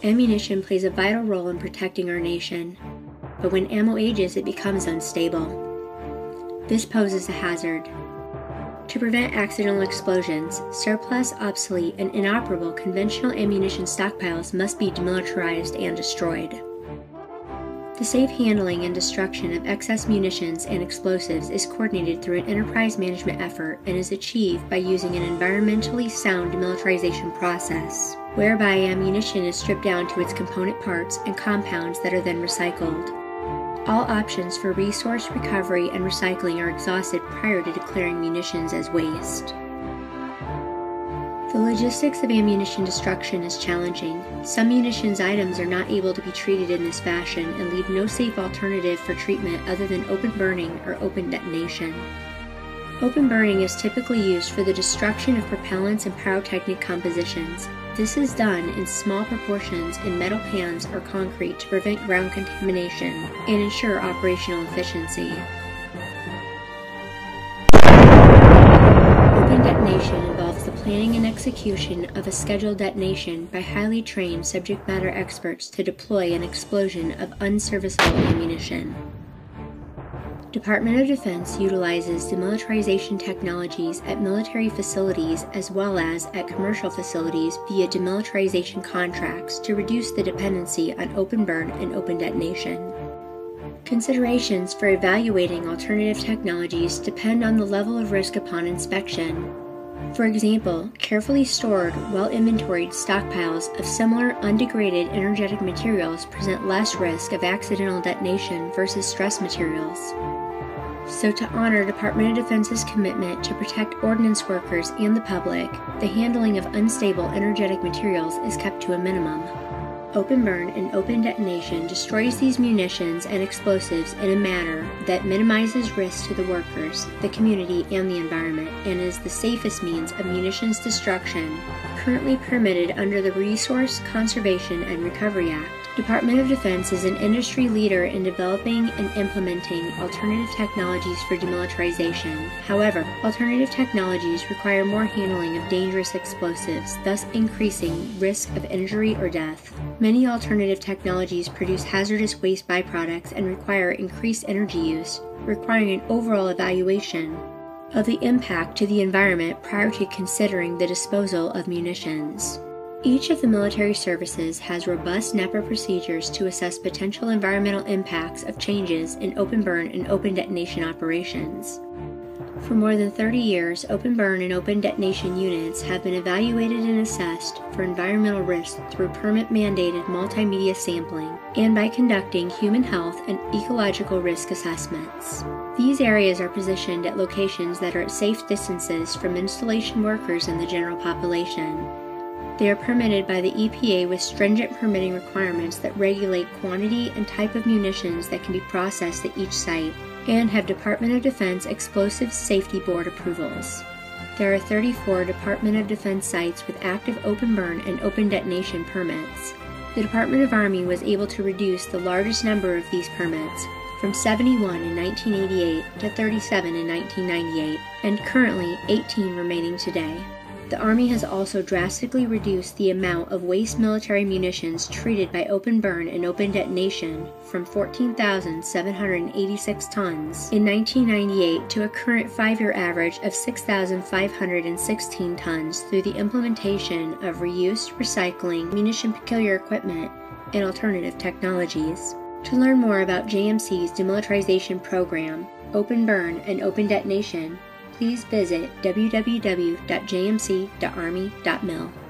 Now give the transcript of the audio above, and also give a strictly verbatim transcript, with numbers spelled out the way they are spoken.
Ammunition plays a vital role in protecting our nation, but when ammo ages, it becomes unstable. This poses a hazard. To prevent accidental explosions, surplus, obsolete, and inoperable conventional ammunition stockpiles must be demilitarized and destroyed. The safe handling and destruction of excess munitions and explosives is coordinated through an enterprise management effort and is achieved by using an environmentally sound demilitarization process, whereby ammunition is stripped down to its component parts and compounds that are then recycled. All options for resource recovery and recycling are exhausted prior to declaring munitions as waste. The logistics of ammunition destruction is challenging. Some munitions items are not able to be treated in this fashion and leave no safe alternative for treatment other than open burning or open detonation. Open burning is typically used for the destruction of propellants and pyrotechnic compositions. This is done in small proportions in metal pans or concrete to prevent ground contamination and ensure operational efficiency. Open detonation involves the planning and execution of a scheduled detonation by highly trained subject matter experts to deploy an explosion of unserviceable ammunition. Department of Defense utilizes demilitarization technologies at military facilities as well as at commercial facilities via demilitarization contracts to reduce the dependency on open burn and open detonation. Considerations for evaluating alternative technologies depend on the level of risk upon inspection. For example, carefully stored, well-inventoried stockpiles of similar undegraded energetic materials present less risk of accidental detonation versus stress materials. So to honor Department of Defense's commitment to protect ordnance workers and the public, the handling of unstable energetic materials is kept to a minimum. Open burn and open detonation destroys these munitions and explosives in a manner that minimizes risk to the workers, the community, and the environment, and is the safest means of munitions destruction currently permitted under the Resource Conservation and Recovery Act. Department of Defense is an industry leader in developing and implementing alternative technologies for demilitarization. However, alternative technologies require more handling of dangerous explosives, thus increasing risk of injury or death. Many alternative technologies produce hazardous waste byproducts and require increased energy use, requiring an overall evaluation of the impact to the environment prior to considering the disposal of munitions. Each of the military services has robust NEPA procedures to assess potential environmental impacts of changes in open burn and open detonation operations. For more than thirty years, open burn and open detonation units have been evaluated and assessed for environmental risk through permit-mandated multimedia sampling and by conducting human health and ecological risk assessments. These areas are positioned at locations that are at safe distances from installation workers and the general population. They are permitted by the E P A with stringent permitting requirements that regulate quantity and type of munitions that can be processed at each site, and have Department of Defense Explosives Safety Board approvals. There are thirty-four Department of Defense sites with active open burn and open detonation permits. The Department of Army was able to reduce the largest number of these permits from seventy-one in nineteen eighty-eight to thirty-seven in nineteen ninety-eight, and currently eighteen remaining today. The Army has also drastically reduced the amount of waste military munitions treated by open burn and open detonation from fourteen thousand seven hundred eighty-six tons in nineteen ninety-eight to a current five-year average of six thousand five hundred sixteen tons through the implementation of reuse, recycling, munition peculiar equipment, and alternative technologies. To learn more about J M C's demilitarization program, open burn, and open detonation, please visit w w w dot j m c dot army dot mil.